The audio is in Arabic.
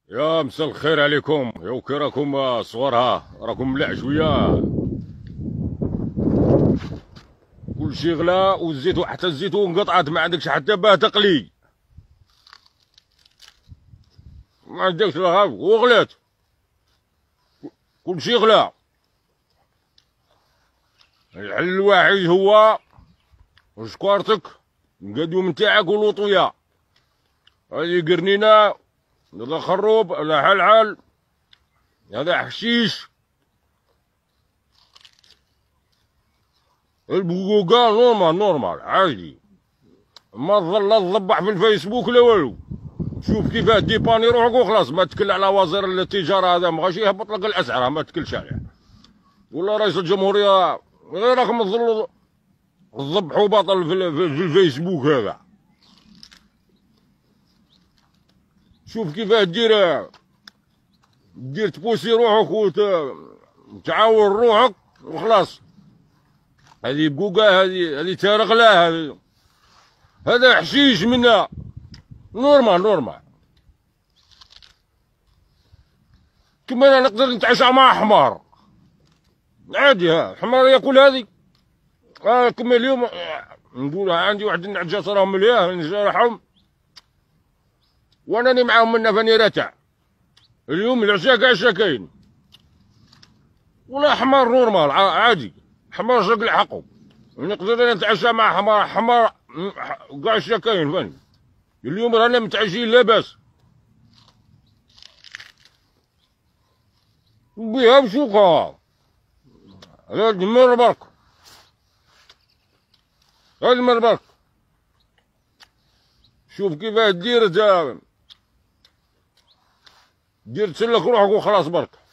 يا مساء الخير عليكم. يا كي راكم صغارها، راكم ملاح شويه. كلشي غلا والزيت، حتى الزيتون انقطعت، ما عندكش حتى باه تقلي. ما عندكش لا غاف وغلات. كلشي غلا. الحل الوحيد هو شكارتك، القدوم نتاعك والوطويه. هذه قرنينه، هذا خروب، هذا حلحل، هذا حشيش. البقوقة نورمال نورمال عادي. ما تظل لا تضبح في الفيسبوك لا والو. شوف كيفاه ديباني روحك وخلاص. ما تكل على وزير التجاره، هذا ما غاش يهبط لك الاسعار، ما تكلش عليه. ولا رئيس الجمهوريه غير راكم تظلوا تضبحوا باطل في الفيسبوك هذا. شوف كيفاه دير تبوسي روحك وتعاون روحك وخلاص. هذه بقوقة، هذه تارغلاه، هذا حشيش منا. نورمال نورمال. كما انا نقدر نتعشى مع حمار عادي. ها حمار ياكل هذه. كما اليوم نقول عندي واحد النعجات راهم ملياه نجرحهم وانني معاهم منا فاني راتع. اليوم العشاء كاع شاكاين. ولا حمار نورمال عادي. حمار شكل حقه. نقدر نتعشى مع حمار كاع شاكاين فاني. اليوم رانا متعشين لاباس بيها بسوقها. هذا دمر برك، هذا دمر برك. شوف كيفاه دير تسلك روحك وخلاص برك.